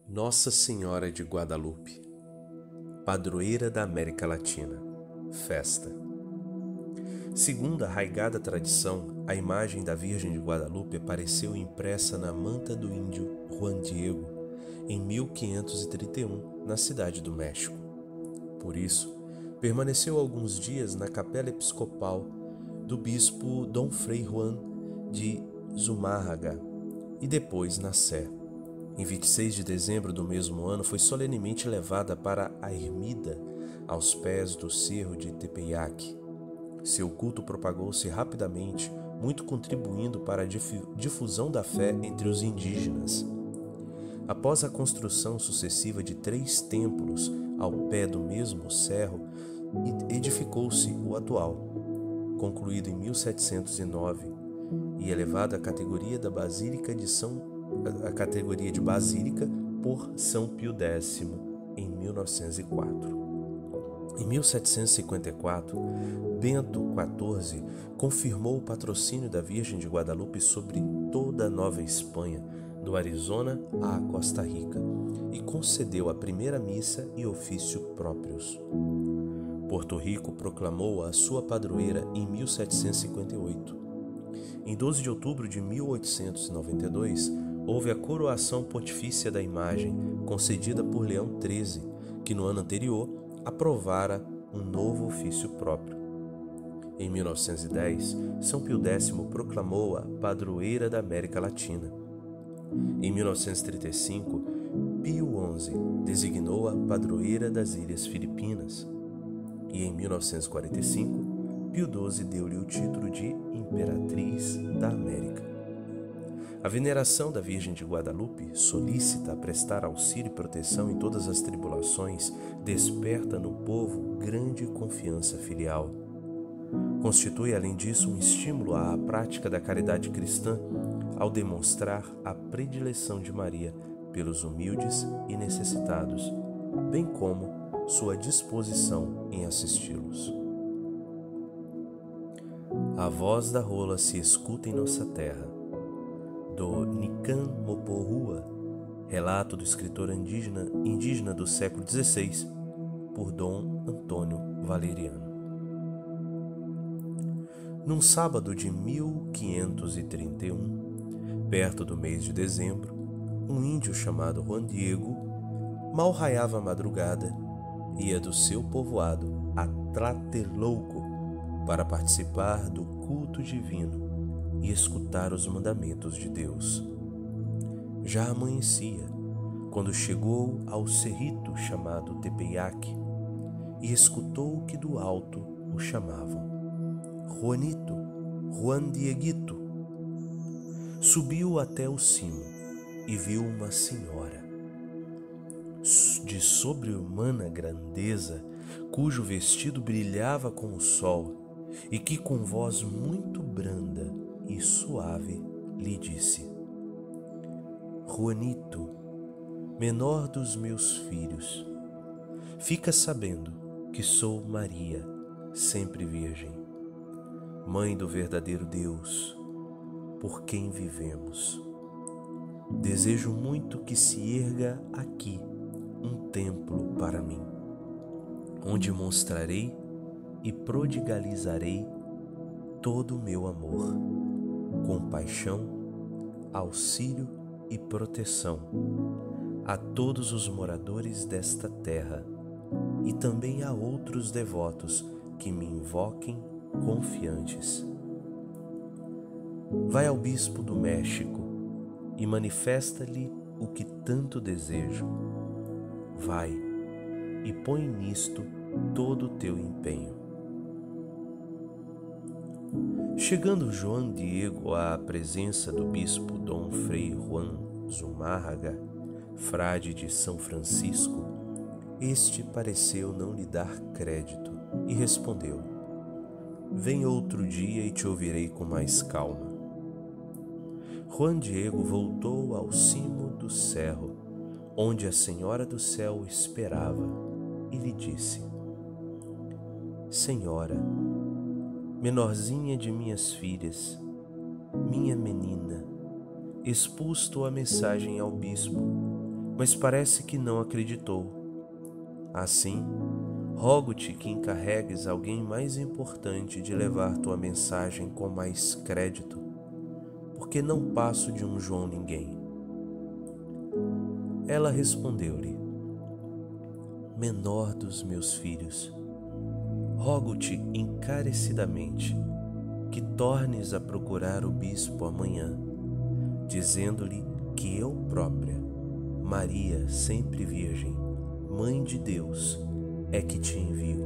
Nossa Senhora de Guadalupe, padroeira da América Latina, festa. Segundo a arraigada tradição, a imagem da Virgem de Guadalupe apareceu impressa na manta do índio Juan Diego em 1531, na cidade do México. Por isso, permaneceu alguns dias na capela episcopal do bispo Dom Frei Juan de Zumárraga e depois na Sé. Em 26 de dezembro do mesmo ano, foi solenemente levada para a ermida aos pés do cerro de Tepeyac. Seu culto propagou-se rapidamente, muito contribuindo para a difusão da fé entre os indígenas. Após a construção sucessiva de 3 templos ao pé do mesmo cerro, edificou-se o atual, concluído em 1709 e elevado à categoria de basílica por São Pio X em 1904. Em 1754, Bento XIV confirmou o patrocínio da Virgem de Guadalupe sobre toda a Nova Espanha, do Arizona à Costa Rica, e concedeu a primeira missa e ofício próprios. Porto Rico proclamou-a sua padroeira em 1758. Em 12 de outubro de 1892, houve a coroação pontifícia da imagem, concedida por Leão XIII, que no ano anterior aprovara um novo ofício próprio. Em 1910, São Pio X proclamou-a padroeira da América Latina. Em 1935, Pio XI designou-a padroeira das Ilhas Filipinas. E em 1945, Pio XII deu-lhe o título de Imperatriz da América. A veneração da Virgem de Guadalupe, solícita a prestar auxílio e proteção em todas as tribulações, desperta no povo grande confiança filial. Constitui, além disso, um estímulo à prática da caridade cristã, ao demonstrar a predileção de Maria pelos humildes e necessitados, bem como sua disposição em assisti-los. A voz da rola se escuta em nossa terra, do Nican Moporrua, relato do escritor indígena do século XVI, por Dom Antônio Valeriano. Num sábado de 1531, perto do mês de dezembro, um índio chamado Juan Diego, mal raiava a madrugada, ia do seu povoado a Tlatelolco para participar do culto divino e escutar os mandamentos de Deus. Já amanhecia, quando chegou ao cerrito chamado Tepeyac e escutou que do alto o chamavam: Juanito, Juan Dieguito. Subiu até o cimo e viu uma senhora de sobre-humana grandeza, cujo vestido brilhava com o sol, e que com voz muito branda e suave lhe disse: Juanito, menor dos meus filhos, fica sabendo que sou Maria, sempre virgem, mãe do verdadeiro Deus, por quem vivemos. Desejo muito que se erga aqui um templo para mim, onde mostrarei e prodigalizarei todo o meu amor, compaixão, auxílio e proteção a todos os moradores desta terra e também a outros devotos que me invoquem confiantes. Vai ao bispo do México e manifesta-lhe o que tanto desejo. Vai e põe nisto todo o teu empenho. Chegando João Diego à presença do bispo Dom Frei Juan Zumárraga, frade de São Francisco, este pareceu não lhe dar crédito e respondeu: Vem outro dia e te ouvirei com mais calma. Juan Diego voltou ao cimo do cerro, onde a Senhora do Céu esperava, e lhe disse: Senhora, menorzinha de minhas filhas, minha menina, expus tua mensagem ao bispo, mas parece que não acreditou. Assim, rogo-te que encarregues alguém mais importante de levar tua mensagem com mais crédito, porque não passo de um João ninguém. Ela respondeu-lhe: menor dos meus filhos, rogo-te encarecidamente que tornes a procurar o bispo amanhã, dizendo-lhe que eu própria, Maria, sempre virgem, Mãe de Deus, é que te envio.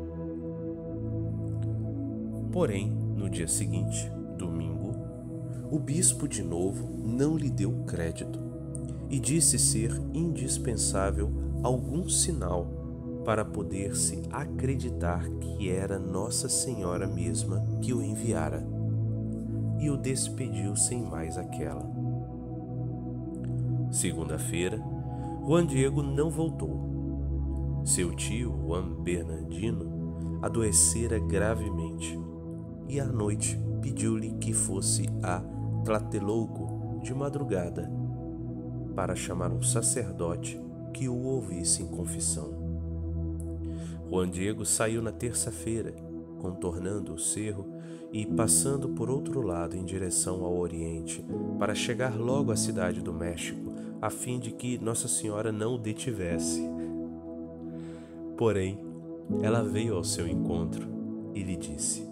Porém, no dia seguinte, domingo, o bispo de novo não lhe deu crédito e disse ser indispensável algum sinal para poder-se acreditar que era Nossa Senhora mesma que o enviara, e o despediu sem mais aquela. Segunda-feira, Juan Diego não voltou. Seu tio, Juan Bernardino, adoecera gravemente e à noite pediu-lhe que fosse a Tlatelolco de madrugada para chamar um sacerdote que o ouvisse em confissão. Juan Diego saiu na terça-feira, contornando o cerro e passando por outro lado em direção ao oriente, para chegar logo à cidade do México, a fim de que Nossa Senhora não o detivesse. Porém, ela veio ao seu encontro e lhe disse: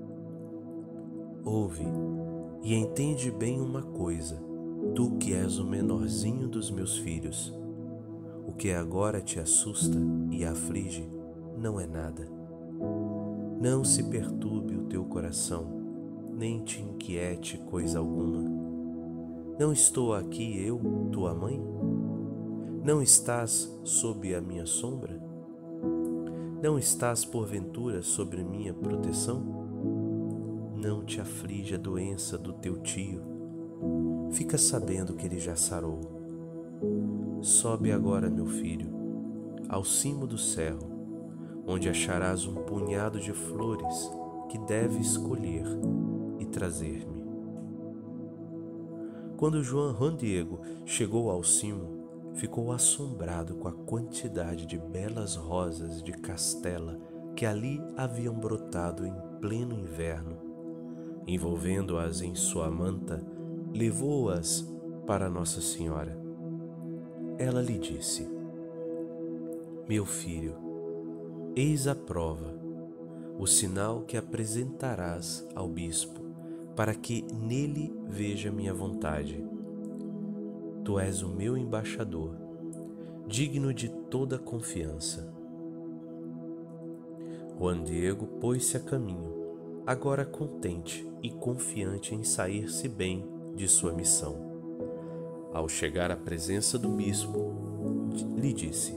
ouve e entende bem uma coisa, tu que és o menorzinho dos meus filhos. O que agora te assusta e aflige não é nada. Não se perturbe o teu coração, nem te inquiete coisa alguma. Não estou aqui eu, tua mãe? Não estás sob a minha sombra? Não estás, porventura, sobre minha proteção? Não te aflige a doença do teu tio. Fica sabendo que ele já sarou. Sobe agora, meu filho, ao cimo do cerro, onde acharás um punhado de flores que deves escolher e trazer-me. Quando Juan Diego chegou ao cimo, ficou assombrado com a quantidade de belas rosas de castela que ali haviam brotado em pleno inverno. Envolvendo-as em sua manta, levou-as para Nossa Senhora. Ela lhe disse: meu filho, eis a prova, o sinal que apresentarás ao bispo, para que nele veja minha vontade. Tu és o meu embaixador, digno de toda confiança. Juan Diego pôs-se a caminho, agora contente e confiante em sair-se bem de sua missão. Ao chegar à presença do bispo, lhe disse: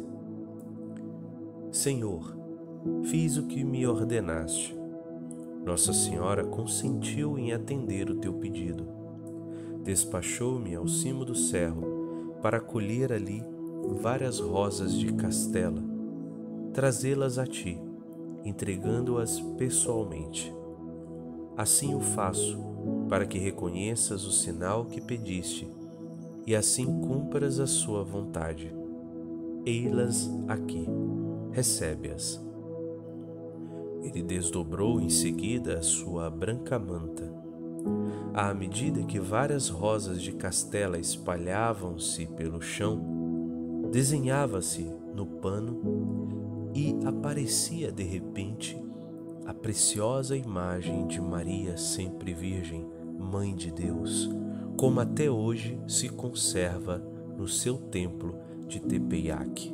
Senhor, fiz o que me ordenaste. Nossa Senhora consentiu em atender o teu pedido. Despachou-me ao cimo do cerro para colher ali várias rosas de castela, trazê-las a ti, entregando-as pessoalmente. Assim o faço, para que reconheças o sinal que pediste e assim cumpras a sua vontade. Ei-las aqui, recebe-as. Ele desdobrou em seguida a sua branca manta. À medida que várias rosas de castela espalhavam-se pelo chão, desenhava-se no pano e aparecia de repente a preciosa imagem de Maria sempre Virgem, Mãe de Deus, como até hoje se conserva no seu templo de Tepeyac.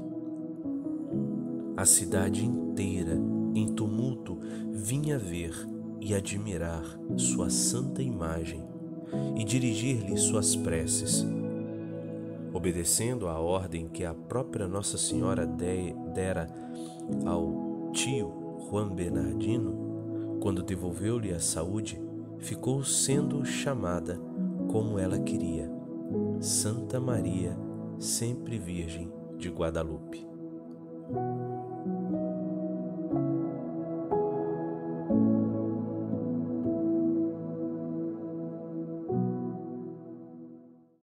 A cidade inteira, em tumulto, vinha ver e admirar sua santa imagem e dirigir-lhe suas preces. Obedecendo à ordem que a própria Nossa Senhora dera ao tio Juan Bernardino, quando devolveu-lhe a saúde, ficou sendo chamada como ela queria, Santa Maria, sempre Virgem de Guadalupe.